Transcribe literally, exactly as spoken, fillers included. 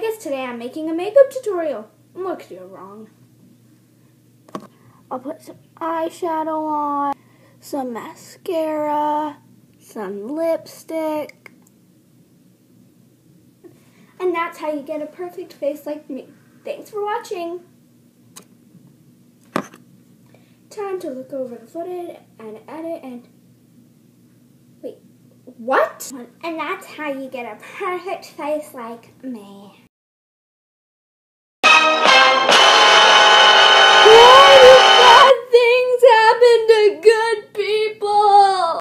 guess today I'm making a makeup tutorial. Look, you're wrong. I'll put some eyeshadow on, some mascara, some lipstick. And that's how you get a perfect face like me. Thanks for watching. Time to look over the footage and edit and... Wait, what? And that's how you get a perfect face like me.